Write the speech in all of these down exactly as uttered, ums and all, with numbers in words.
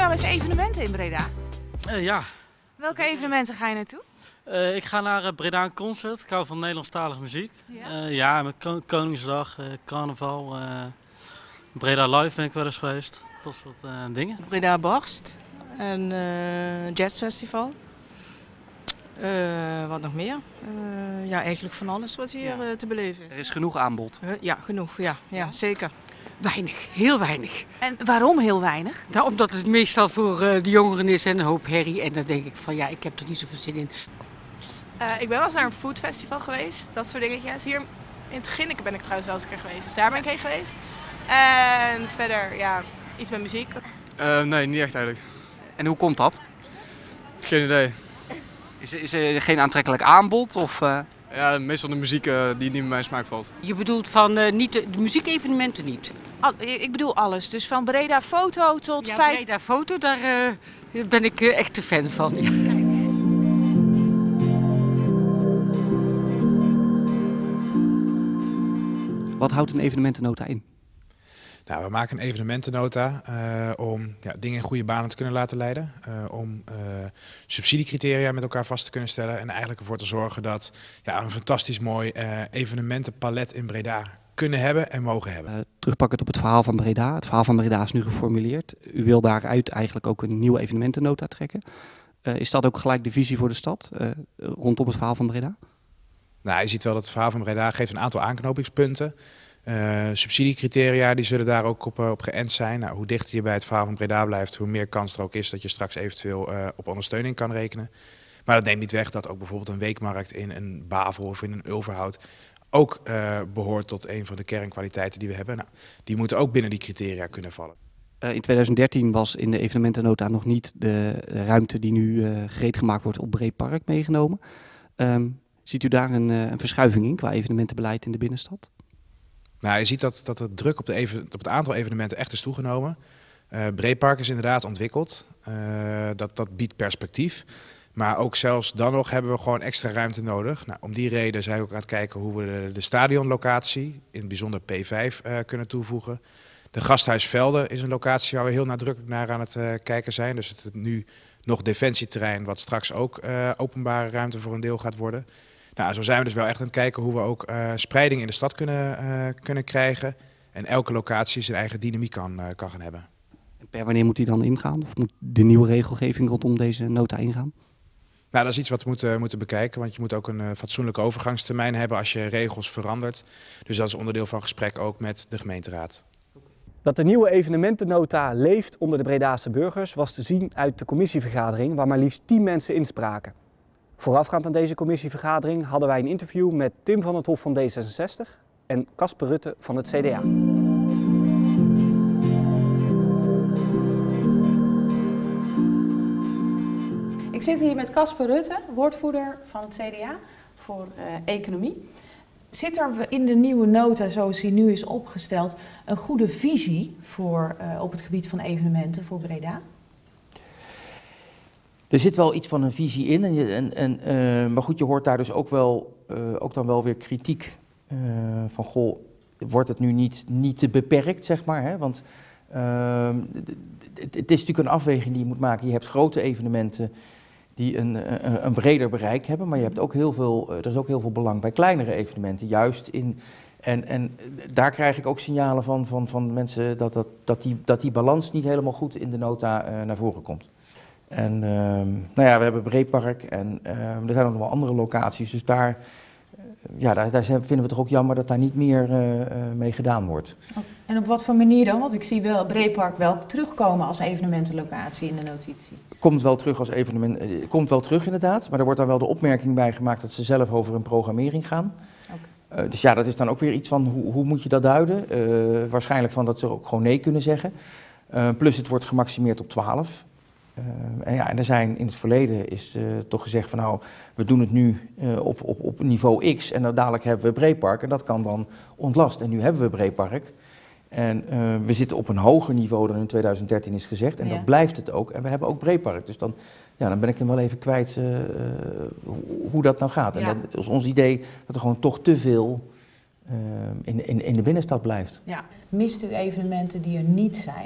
wel eens evenementen in Breda? Uh, ja. Welke evenementen ga je naartoe? Uh, ik ga naar uh, Breda Concert. Ik hou van Nederlandstalige muziek. Ja, uh, ja met Ko Koningsdag, uh, carnaval, uh, Breda Live ben ik wel eens geweest. Dat soort uh, dingen. Breda Barst, een uh, jazzfestival. Uh, wat nog meer? Uh, ja, eigenlijk van alles wat hier ja. uh, te beleven is. Er is genoeg aanbod. Uh, ja, genoeg. Ja, ja, zeker. Weinig, heel weinig. En waarom heel weinig? Nou, omdat het meestal voor uh, de jongeren is en een hoop herrie. En dan denk ik van ja, ik heb er niet zoveel zin in. Uh, ik ben wel eens naar een foodfestival geweest, dat soort dingetjes. Hier in het Ginneken ben ik trouwens wel eens een keer geweest, dus daar ben ik heen geweest. En verder, ja, iets met muziek. Uh, nee, niet echt eigenlijk. En hoe komt dat? Geen idee. Is, is er geen aantrekkelijk aanbod? Of, uh... Ja, meestal de muziek uh, die niet bij mijn smaak valt. Je bedoelt van uh, niet de, de muziekevenementen niet? Al, ik bedoel alles, dus van Breda Foto tot ja, vijf... Breda Foto, daar uh, ben ik uh, echt een fan van. Ja. Wat houdt een evenementennota in? Nou, we maken een evenementennota uh, om ja, dingen in goede banen te kunnen laten leiden. Uh, om uh, subsidiecriteria met elkaar vast te kunnen stellen. En eigenlijk ervoor te zorgen dat ja, een fantastisch mooi uh, evenementenpalet in Breda kunnen hebben en mogen hebben. Uh, terugpakkend op het verhaal van Breda. Het verhaal van Breda is nu geformuleerd. U wil daaruit eigenlijk ook een nieuwe evenementennota trekken. Uh, is dat ook gelijk de visie voor de stad uh, rondom het verhaal van Breda? Nou, je ziet wel dat het verhaal van Breda geeft een aantal aanknopingspunten. Uh, subsidiecriteria die zullen daar ook op, uh, op geënt zijn. Nou, hoe dichter je bij het verhaal van Breda blijft, hoe meer kans er ook is dat je straks eventueel uh, op ondersteuning kan rekenen. Maar dat neemt niet weg dat ook bijvoorbeeld een weekmarkt in een Bavel of in een Ulverhout ook uh, behoort tot een van de kernkwaliteiten die we hebben. Nou, die moeten ook binnen die criteria kunnen vallen. Uh, in twintig dertien was in de evenementennota nog niet de ruimte die nu uh, gereed gemaakt wordt op Breed Park meegenomen. Um, ziet u daar een, uh, een verschuiving in qua evenementenbeleid in de binnenstad? Nou, je ziet dat, dat de druk op, de even, op het aantal evenementen echt is toegenomen. Uh, Breedpark is inderdaad ontwikkeld. Uh, dat, dat biedt perspectief. Maar ook zelfs dan nog hebben we gewoon extra ruimte nodig. Nou, om die reden zijn we ook aan het kijken hoe we de, de stadionlocatie, in het bijzonder P vijf, uh, kunnen toevoegen. De Gasthuisvelden is een locatie waar we heel nadrukkelijk naar aan het uh, kijken zijn. Dus het nu nog defensieterrein, wat straks ook uh, openbare ruimte voor een deel gaat worden. Nou, zo zijn we dus wel echt aan het kijken hoe we ook uh, spreiding in de stad kunnen, uh, kunnen krijgen. En elke locatie zijn eigen dynamiek kan, uh, kan gaan hebben. En per wanneer moet die dan ingaan? Of moet de nieuwe regelgeving rondom deze nota ingaan? Nou, dat is iets wat we moeten, moeten bekijken. Want je moet ook een uh, fatsoenlijke overgangstermijn hebben als je regels verandert. Dus dat is onderdeel van gesprek ook met de gemeenteraad. Dat de nieuwe evenementennota leeft onder de Bredaanse burgers was te zien uit de commissievergadering waar maar liefst tien mensen inspraken. Voorafgaand aan deze commissievergadering hadden wij een interview met Tim van het Hof van D zesenzestig en Casper Rutte van het C D A. Ik zit hier met Casper Rutte, woordvoerder van het C D A voor uh, economie. Zit er in de nieuwe nota, zoals die nu is opgesteld, een goede visie voor, uh, op het gebied van evenementen voor Breda? Er zit wel iets van een visie in, en, en, en, uh, maar goed, je hoort daar dus ook, wel, uh, ook dan wel weer kritiek uh, van, goh, wordt het nu niet, niet te beperkt, zeg maar, hè? Want uh, het, het is natuurlijk een afweging die je moet maken. Je hebt grote evenementen die een, een, een breder bereik hebben, maar je hebt ook heel veel, uh, er is ook heel veel belang bij kleinere evenementen, juist in... En, en daar krijg ik ook signalen van, van, van mensen dat, dat, dat, die, dat die balans niet helemaal goed in de nota uh, naar voren komt. En uh, nou ja, we hebben Breedpark en uh, er zijn ook nog wel andere locaties, dus daar, uh, ja, daar, daar vinden we het toch ook jammer dat daar niet meer uh, uh, mee gedaan wordt. En op wat voor manier dan? Want ik zie wel Breedpark wel terugkomen als evenementenlocatie in de notitie. Komt wel terug als evenement, uh, komt wel terug inderdaad, maar er wordt dan wel de opmerking bij gemaakt dat ze zelf over een programmering gaan. Okay. Uh, dus ja, dat is dan ook weer iets van hoe, hoe moet je dat duiden? Uh, waarschijnlijk van dat ze ook gewoon nee kunnen zeggen. Uh, plus het wordt gemaximeerd op twaalf. Uh, en, ja, en er zijn in het verleden is uh, toch gezegd van nou, we doen het nu uh, op, op, op niveau X en dan dadelijk hebben we Breedpark en dat kan dan ontlast. En nu hebben we Breedpark en uh, we zitten op een hoger niveau dan in twintig dertien is gezegd en ja. Dat blijft het ook. En we hebben ook Breedpark, dus dan, ja, dan ben ik hem wel even kwijt uh, hoe, hoe dat nou gaat. Ja. En dat is ons idee dat er gewoon toch te veel uh, in, in, in de binnenstad blijft. Ja. Mist u evenementen die er niet zijn?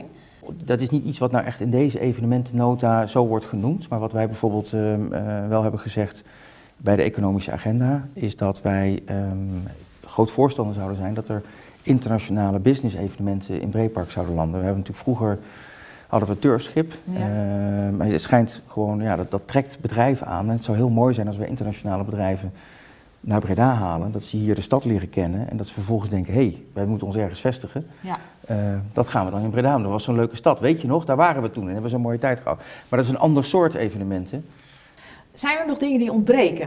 Dat is niet iets wat nou echt in deze evenementennota zo wordt genoemd. Maar wat wij bijvoorbeeld uh, uh, wel hebben gezegd bij de economische agenda, is dat wij um, groot voorstander zouden zijn dat er internationale business evenementen in Breepark zouden landen. We hebben natuurlijk vroeger hadden we het Turfschip. Ja. Uh, maar het schijnt gewoon, ja, dat, dat trekt bedrijven aan. En het zou heel mooi zijn als we internationale bedrijven naar Breda halen. Dat ze hier de stad leren kennen en dat ze vervolgens denken, hé, hey, wij moeten ons ergens vestigen. Ja. Uh, dat gaan we dan in Breda doen. Dat was zo'n leuke stad. Weet je nog, daar waren we toen en hebben we zo'n mooie tijd gehad. Maar dat is een ander soort evenementen. Zijn er nog dingen die ontbreken?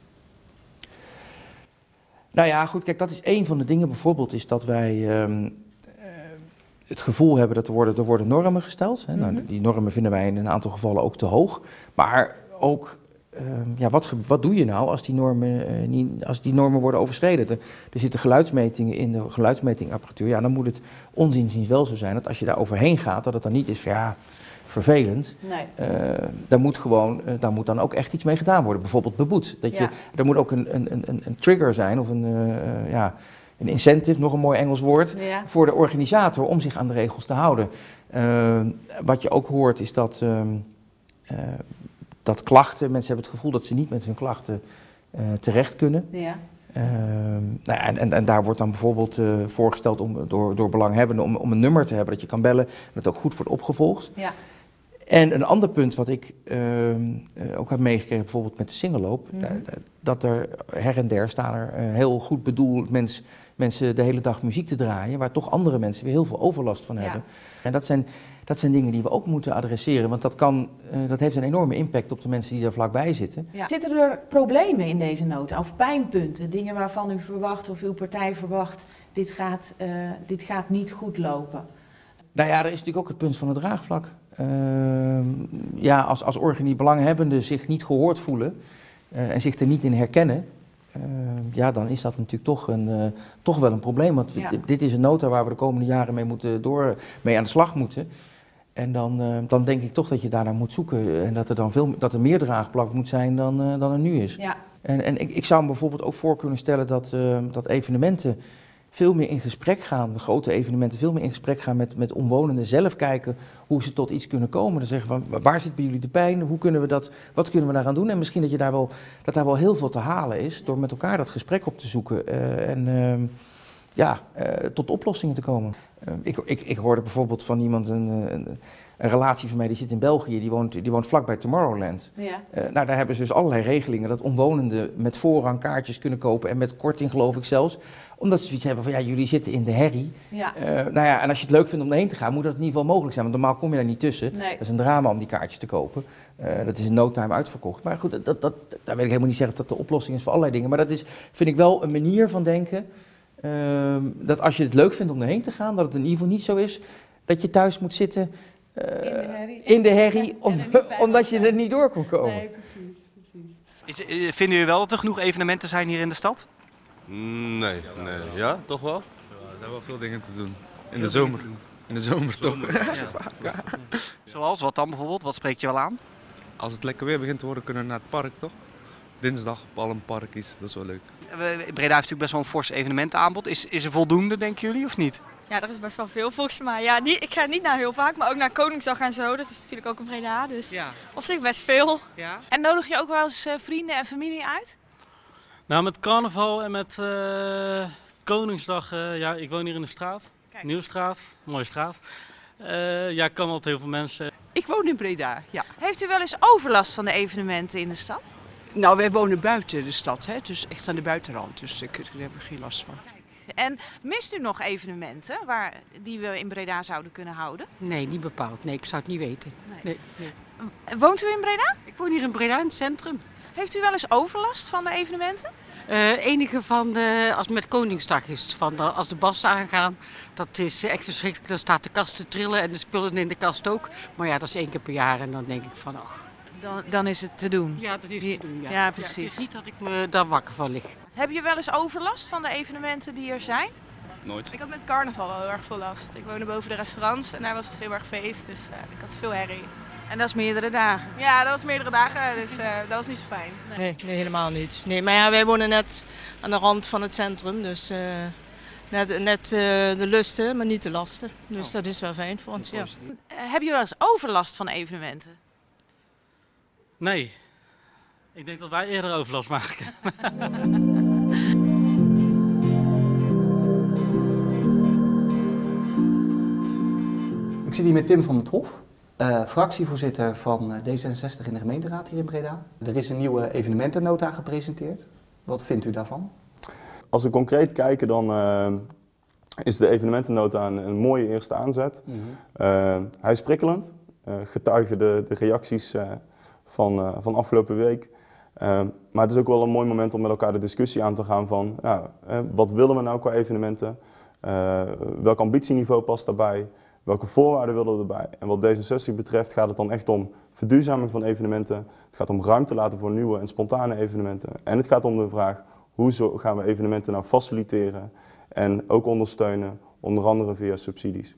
Nou ja, goed, kijk, dat is één van de dingen bijvoorbeeld, is dat wij um, uh, het gevoel hebben dat er worden, er worden normen gesteld. Hè. Mm-hmm. Nou, die normen vinden wij in een aantal gevallen ook te hoog. Maar ook, um, ja, wat, wat doe je nou als die normen, uh, niet, als die normen worden overschreden? Er, er zitten geluidsmetingen in de geluidsmetingapparatuur. Ja, dan moet het onzinziens wel zo zijn dat als je daar overheen gaat, dat het dan niet is van ja, vervelend. Nee. Uh, daar moet gewoon, uh, daar moet dan ook echt iets mee gedaan worden. Bijvoorbeeld beboet. Dat je, ja. Er moet ook een, een, een, een trigger zijn of een, uh, ja, een incentive, nog een mooi Engels woord, ja. voor de organisator om zich aan de regels te houden. Uh, wat je ook hoort is dat, uh, uh, dat klachten, mensen hebben het gevoel dat ze niet met hun klachten uh, terecht kunnen. Ja. Uh, nou ja, en, en, en daar wordt dan bijvoorbeeld uh, voorgesteld om, door, door belanghebbenden om, om een nummer te hebben dat je kan bellen en dat ook goed wordt opgevolgd. Ja. En een ander punt wat ik uh, uh, ook heb meegekregen, bijvoorbeeld met de singelloop, mm-hmm. uh, dat er her en der staan er uh, heel goed bedoeld mens, mensen de hele dag muziek te draaien, waar toch andere mensen weer heel veel overlast van hebben. Ja. En dat zijn, dat zijn dingen die we ook moeten adresseren, want dat, kan, uh, dat heeft een enorme impact op de mensen die daar vlakbij zitten. Ja. Zitten er problemen in deze nota, of pijnpunten, dingen waarvan u verwacht of uw partij verwacht, dit gaat, uh, dit gaat niet goed lopen? Nou ja, er is natuurlijk ook het punt van het draagvlak. Uh, ja, als, als organi belanghebbenden zich niet gehoord voelen uh, en zich er niet in herkennen, uh, ja, dan is dat natuurlijk toch, een, uh, toch wel een probleem. Want ja. dit, dit is een nota waar we de komende jaren mee, moeten door, mee aan de slag moeten. En dan, uh, dan denk ik toch dat je daarnaar moet zoeken en dat er dan veel, dat er meer draagvlak moet zijn dan, uh, dan er nu is. Ja. En, en ik, ik zou me bijvoorbeeld ook voor kunnen stellen dat, uh, dat evenementen veel meer in gesprek gaan, de grote evenementen, veel meer in gesprek gaan met, met omwonenden, zelf kijken hoe ze tot iets kunnen komen. Dan zeggen van, waar zit bij jullie de pijn, hoe kunnen we dat, wat kunnen we daaraan doen? En misschien dat, je daar wel, dat daar wel heel veel te halen is door met elkaar dat gesprek op te zoeken uh, en uh, ja, uh, tot oplossingen te komen. Uh, ik, ik, ik hoorde bijvoorbeeld van iemand, een, een, een relatie van mij, die zit in België, die woont, die woont vlakbij Tomorrowland. Ja. Uh, nou, daar hebben ze dus allerlei regelingen dat omwonenden met voorrang kaartjes kunnen kopen en met korting geloof ik zelfs. Omdat ze zoiets hebben van, ja, jullie zitten in de herrie. Ja. Uh, nou ja, en als je het leuk vindt om erheen te gaan, moet dat in ieder geval mogelijk zijn. Want normaal kom je daar niet tussen. Nee. Dat is een drama om die kaartjes te kopen. Uh, dat is in no time uitverkocht. Maar goed, dat, dat, daar wil ik helemaal niet zeggen dat dat de oplossing is voor allerlei dingen. Maar dat is, vind ik wel een manier van denken. Uh, dat als je het leuk vindt om erheen te gaan, dat het in ieder geval niet zo is dat je thuis moet zitten uh, in de herrie, in de herrie om, omdat je er niet door kon komen. Nee, precies. precies. Is, vinden jullie wel dat er genoeg evenementen zijn hier in de stad? Nee, nee. Ja, toch wel? Ja, er zijn wel veel dingen te doen. In de zomer. In de zomer toch? Ja. Ja. Zoals, wat dan bijvoorbeeld? Wat spreekt je wel aan? Als het lekker weer begint te worden, kunnen we naar het park toch? Dinsdag op Allenpark is, dat is wel leuk. Breda heeft natuurlijk best wel een fors evenementenaanbod. Is, is er voldoende, denken jullie, of niet? Ja, er is best wel veel volgens mij. Ja, niet, ik ga niet naar heel vaak, maar ook naar Koningsdag en zo. Dat is natuurlijk ook in Breda, dus ja. Op zich best veel. Ja. En nodig je ook wel eens uh, vrienden en familie uit? Nou, met carnaval en met uh, Koningsdag, uh, ja, ik woon hier in de straat, Kijk. Nieuwstraat, mooie straat. Uh, ja, kan altijd heel veel mensen. Ik woon in Breda, ja. Heeft u wel eens overlast van de evenementen in de stad? Nou, wij wonen buiten de stad, hè, dus echt aan de buitenrand, dus ik, daar heb ik geen last van. En mist u nog evenementen waar, die we in Breda zouden kunnen houden? Nee, niet bepaald. Nee, ik zou het niet weten. Nee. Nee, nee. Woont u in Breda? Ik woon hier in Breda, in het centrum. Heeft u wel eens overlast van de evenementen? Uh, enige van de, als het met Koningsdag is, van de, als de bassen aangaan, dat is echt verschrikkelijk. Dan staat de kast te trillen en de spullen in de kast ook. Maar ja, dat is één keer per jaar en dan denk ik van, ach. Dan, dan is het te doen? Ja, dat is te doen, ja. Ja, precies. Ja, het is niet dat ik me daar wakker van lig. Heb je wel eens overlast van de evenementen die er zijn? Nooit. Ik had met carnaval wel heel erg veel last. Ik woonde boven de restaurants en daar was het heel erg feest, dus uh, ik had veel herrie. En dat is meerdere dagen? Ja, dat was meerdere dagen, dus uh, dat was niet zo fijn. Nee, nee, helemaal niet. Nee, maar ja, wij wonen net aan de rand van het centrum, dus uh, Net, net uh, de lusten, maar niet de lasten. Dus oh. dat is wel fijn voor ons, ja. Uh, heb je wel eens overlast van evenementen? Nee. Ik denk dat wij eerder overlast maken. Ik zit hier met Tim van der Trof, uh, fractievoorzitter van D zesenzestig in de gemeenteraad hier in Breda. Er is een nieuwe evenementennota gepresenteerd. Wat vindt u daarvan? Als we concreet kijken, dan uh, is de evenementennota een, een mooie eerste aanzet. Mm-hmm. uh, hij is prikkelend, uh, getuigen de, de reacties uh, van, uh, van afgelopen week. Uh, maar het is ook wel een mooi moment om met elkaar de discussie aan te gaan van ja, uh, wat willen we nou qua evenementen? Uh, welk ambitieniveau past daarbij? Welke voorwaarden willen we erbij? En wat D zesenzestig betreft gaat het dan echt om verduurzaming van evenementen. Het gaat om ruimte laten voor nieuwe en spontane evenementen. En het gaat om de vraag, hoe zo gaan we evenementen nou faciliteren en ook ondersteunen, onder andere via subsidies.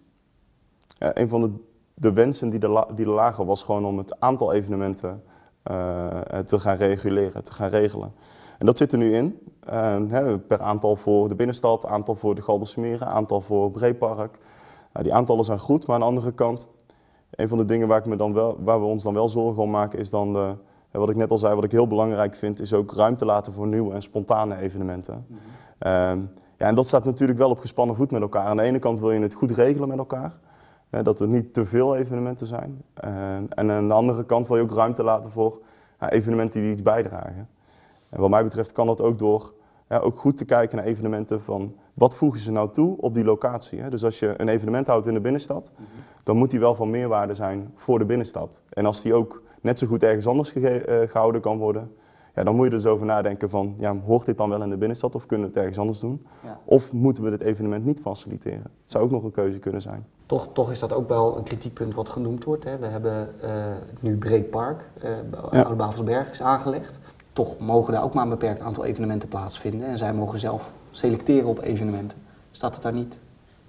Ja, een van de, de wensen die er, die er lagen was gewoon om het aantal evenementen uh, te gaan reguleren, te gaan regelen. En dat zit er nu in, uh, hè, per aantal voor de binnenstad, aantal voor de Galdersmeren, aantal voor Breepark. Nou, die aantallen zijn goed, maar aan de andere kant, een van de dingen waar, ik me dan wel, waar we ons dan wel zorgen om maken is dan, de, wat ik net al zei, wat ik heel belangrijk vind, is ook ruimte laten voor nieuwe en spontane evenementen. Mm-hmm. uh, ja, en dat staat natuurlijk wel op gespannen voet met elkaar. Aan de ene kant wil je het goed regelen met elkaar, hè, dat er niet te veel evenementen zijn. Uh, en aan de andere kant wil je ook ruimte laten voor uh, evenementen die iets bijdragen. En wat mij betreft kan dat ook door ja, ook goed te kijken naar evenementen van wat voegen ze nou toe op die locatie. Hè? Dus als je een evenement houdt in de binnenstad, mm-hmm. dan moet die wel van meerwaarde zijn voor de binnenstad. En als die ook net zo goed ergens anders ge uh, gehouden kan worden, ja, dan moet je er dus over nadenken van, ja, hoort dit dan wel in de binnenstad of kunnen we het ergens anders doen? Ja. Of moeten we dit evenement niet faciliteren? Het zou ook nog een keuze kunnen zijn. Toch, toch is dat ook wel een kritiekpunt wat genoemd wordt. Hè? We hebben uh, nu Breepark, uh, ja. Oude Bavelsberg is aangelegd. Toch mogen daar ook maar een beperkt aantal evenementen plaatsvinden en zij mogen zelf selecteren op evenementen. Staat het daar niet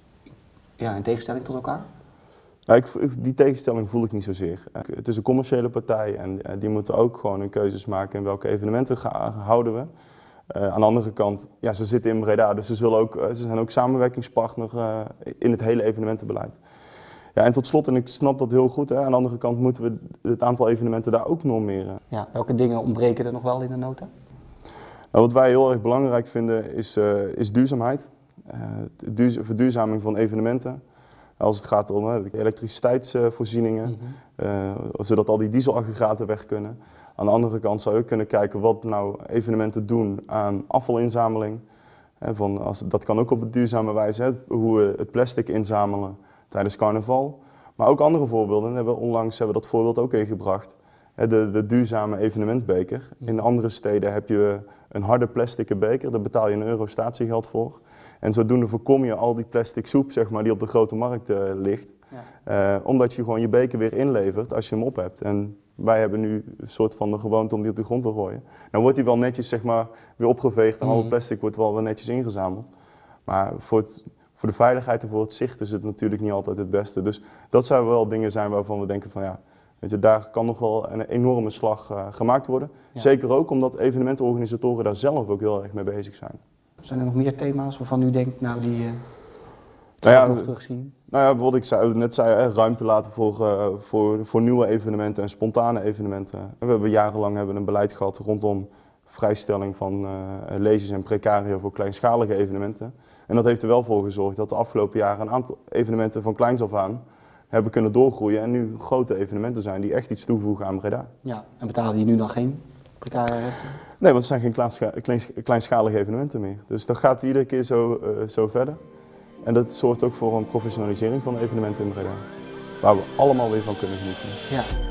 ja, in tegenstelling tot elkaar? Ja, ik, die tegenstelling voel ik niet zozeer. Het is een commerciële partij en die moeten ook gewoon hun keuzes maken in welke evenementen ga, houden we. Uh, aan de andere kant, ja, ze zitten in Breda, dus ze, zullen ook, ze zijn ook samenwerkingspartner uh, in het hele evenementenbeleid. Ja, en tot slot, en ik snap dat heel goed, hè, aan de andere kant moeten we het aantal evenementen daar ook normeren. Ja, welke dingen ontbreken er nog wel in de nota? Nou, wat wij heel erg belangrijk vinden is, uh, is duurzaamheid. Uh, duurz verduurzaming van evenementen. Als het gaat om uh, elektriciteitsvoorzieningen, mm-hmm. uh, zodat al die dieselaggregaten weg kunnen. Aan de andere kant zou je kunnen kijken wat nou evenementen doen aan afvalinzameling. Hè, van als, dat kan ook op een duurzame wijze, hè, hoe we het plastic inzamelen tijdens carnaval. Maar ook andere voorbeelden. Hebben we onlangs hebben we dat voorbeeld ook ingebracht. Hè, de, de duurzame evenementbeker. In andere steden heb je een harde plastic beker, daar betaal je een euro statiegeld voor. En zodoende voorkom je al die plastic soep, zeg maar, die op de grote markt uh, ligt. Ja. Uh, omdat je gewoon je beker weer inlevert als je hem op hebt. En wij hebben nu een soort van de gewoonte om die op de grond te gooien. Nou wordt die wel netjes, zeg maar, weer opgeveegd en mm. al het plastic wordt wel weer netjes ingezameld. Maar voor, het, voor de veiligheid en voor het zicht is het natuurlijk niet altijd het beste. Dus dat zouden wel dingen zijn waarvan we denken van ja, weet je, daar kan nog wel een enorme slag uh, gemaakt worden. Ja. Zeker ook omdat evenementenorganisatoren daar zelf ook heel erg mee bezig zijn. Zijn er nog meer thema's waarvan u denkt, nou die uh, nou ja, nog terugzien? Nou ja, wat ik zei, net zei, hè, ruimte laten voor, uh, voor, voor nieuwe evenementen en spontane evenementen. We hebben jarenlang hebben een beleid gehad rondom vrijstelling van uh, legers en precario voor kleinschalige evenementen. En dat heeft er wel voor gezorgd dat de afgelopen jaren een aantal evenementen van kleins af aan hebben kunnen doorgroeien en nu grote evenementen zijn die echt iets toevoegen aan Breda. Ja, en betalen die nu dan geen precario rechten? Nee, want het zijn geen kleinscha kleinschalige evenementen meer. Dus dat gaat iedere keer zo, uh, zo verder. En dat zorgt ook voor een professionalisering van de evenementen in Breda. Waar we allemaal weer van kunnen genieten. Ja.